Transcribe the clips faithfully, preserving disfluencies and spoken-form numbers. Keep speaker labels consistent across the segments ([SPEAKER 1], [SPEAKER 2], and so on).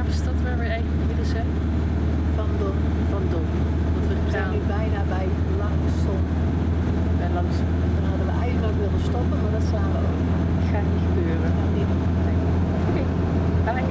[SPEAKER 1] is dat waar we eigenlijk willen zijn?
[SPEAKER 2] Van Dom.
[SPEAKER 1] Van Dom. Want we
[SPEAKER 2] We zijn
[SPEAKER 1] gaan
[SPEAKER 2] nu bijna bij Langsom.
[SPEAKER 1] bij langs.
[SPEAKER 2] Dan hadden we eigenlijk willen stoppen, maar dat slaan we over.
[SPEAKER 1] Gaat niet gebeuren.
[SPEAKER 2] Dat niet doen.
[SPEAKER 1] Oké, bye.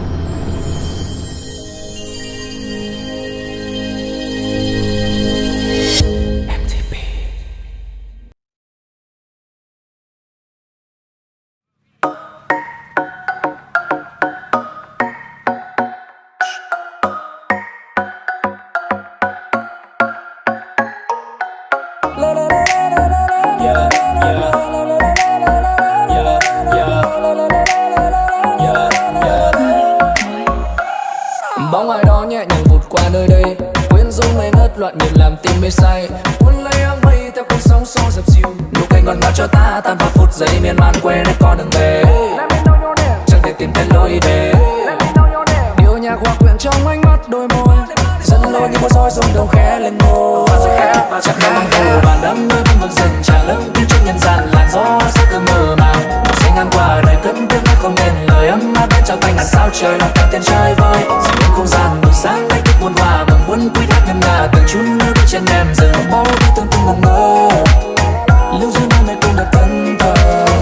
[SPEAKER 3] Bóng ai đó nhẹ nhàng vụt qua nơi đây, quyến rũ ngây ngất loạn nhịp làm tim mê say, cuốn lấy áng mây theo cơn sóng xô dập dìu. Nụ cười ngọt ngào cho ta tan vào phút giây miên man quên hết con đường về, chẳng thể tìm thấy lối về. Điệu nhạc hòa quyện trong ánh mắt đôi môi, dẫn lối như một roi rung đầu khẽ lên ngô. Chắc đêm bằng hồ bàn đắm mơ vương vực dần tràn lấp tiếng trên nhân gian, làn gió sắc cứ mơ màng. Một say ngang qua đời cất tiếng hát không nên lời, ấm áp bên trao tay ngàn sao trời lòng ta tiền chơi vơi. Dòng đêm không gian buổi sáng đánh thức muôn hòa mừng muốn quýt hát ngân nga từng chút nước bước trên em rừng bao đi tương tương ngẩn ngơ. Lưu duyên nơi này cũng được thân thờ.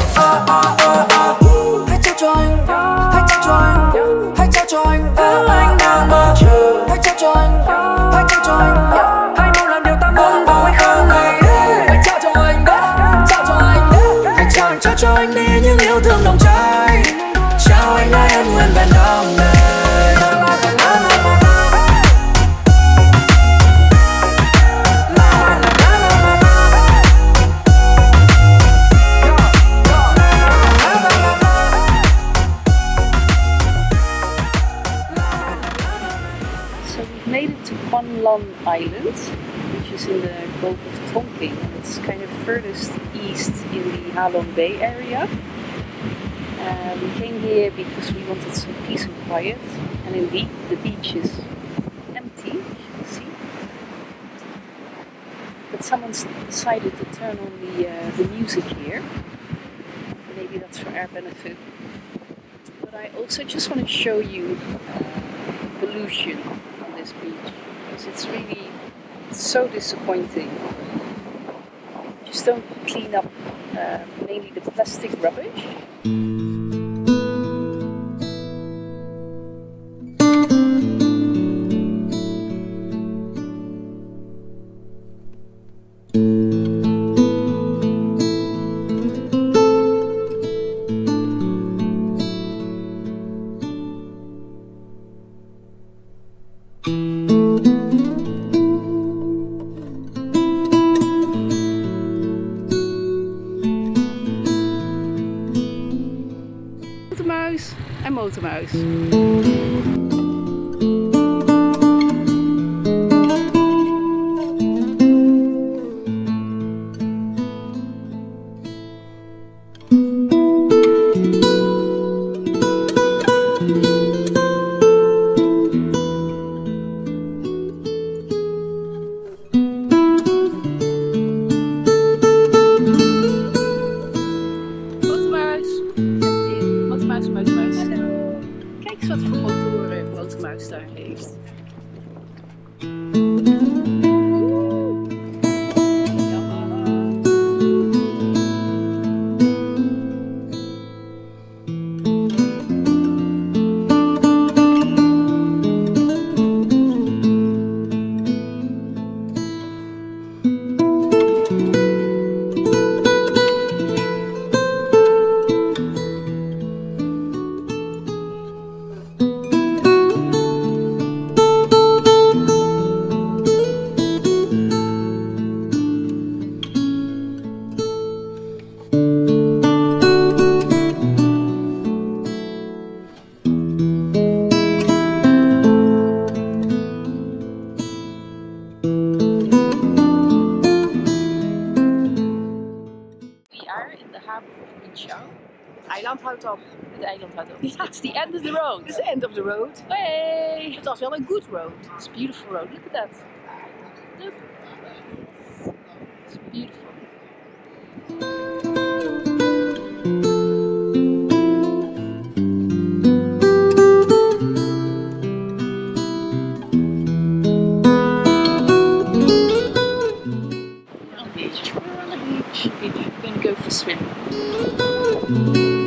[SPEAKER 3] Hãy trao cho anh, hãy trao cho anh, hãy trao cho anh, anh đang mơ. Hãy trao cho anh, hãy trao cho anh, hãy mau làm điều ta muốn vào hay không này. Hãy trao cho anh, trao cho anh, hãy trao anh, trao cho anh đi những yêu thương nồng cháy. Trao anh ai ân nguyên vẹn đam mê.
[SPEAKER 1] So we've made it to Quan Lan Island, which is in the Gulf of Tonkin, and it's kind of furthest east in the Halong Bay area. Uh, we came here because we wanted some peace and quiet, and indeed the beach is empty, as you can see. But someone's decided to turn on the, uh, the music here. Maybe that's for our benefit. But I also just want to show you uh, pollution on this beach, because it's really so disappointing. Just don't clean up uh, mainly the plastic rubbish. Motormuis en motormuis. Kijk eens wat voor motoren motormuis daar heeft.
[SPEAKER 2] Het eiland houdt op.
[SPEAKER 1] Het eiland houdt op.
[SPEAKER 2] Ja.
[SPEAKER 1] It's the end of the road.
[SPEAKER 2] It's the end of the road.
[SPEAKER 1] Hey!
[SPEAKER 2] Het was wel een good road.
[SPEAKER 1] It's a beautiful road. Look at that. Look. It's beautiful.
[SPEAKER 3] Thank